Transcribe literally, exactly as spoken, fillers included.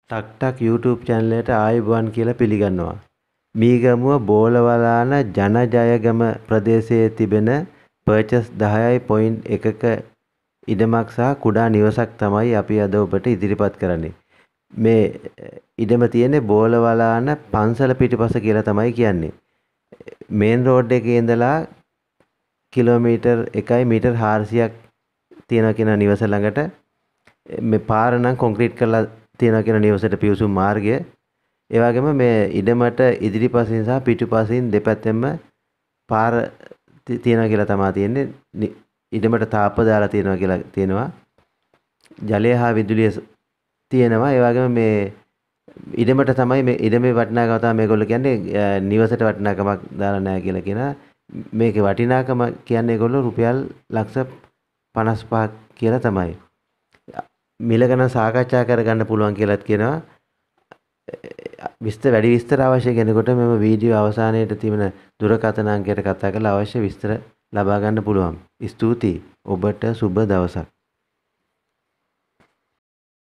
ටක් ටක් YouTube channel එකට ආයුබෝවන් කියලා පිළිගන්නවා. මීගමුව බෝලවලාන ජනජයගම ප්‍රදේශයේ තිබෙන පර්චස් දහයයි පොයින්ට් එකක ඉඩමක් සහ කුඩා නිවසක් තමයි අපි අද ඔබට ඉදිරිපත් කරන්නේ. මේ ඉඩම තියෙන්නේ බෝලවලාන පන්සල පිටිපස කියලා තමයි කියන්නේ. මේන් රෝඩ් එකේ ඉඳලා කිලෝමීටර් එකයි මීටර් හාරසියක් තියෙනවා කියන නිවස ළඟට මේ පාර නම් කොන්ක්‍රීට් කරලා තියෙනවා කියන නිවසට පිවිසුම් මාර්ගය. ඒ වගේම මේ ඉඩමට ඉදිරිපසින් සහ පිටුපසින් දෙපැත්තෙම පාර තියෙනවා කියලා තමයි තියෙන්නේ. ඉඩමට තාප්ප දාලා තියෙනවා කියලා තියෙනවා. ජලය හා විදුලිය තියෙනවා. ඒ වගේම මේ ඉඩමට තමයි මේ ඉඩමේ වටිනාකම තමයි මේගොල්ලෝ කියන්නේ නිවසට වටිනාකමක් දාලා නැහැ කියලා කියනවා. මේකේ වටිනාකම කියන්නේ ඒගොල්ලෝ රුපියල් ලක්ෂ පනස් පහක් කියලා තමයි. මිල ගණන් සාකච්ඡා කරගන්න පුළුවන් කියලාත් කියනවා. විස්තර වැඩි විස්තර අවශ්‍ය කෙනෙකුට මෙම වීඩියෝ අවසානයේට තිබෙන දුරකථන අංකයට කතා කරලා අවශ්‍ය විස්තර ලබා ගන්න පුළුවන්. ස්තුතියි. ඔබට සුබ දවසක්.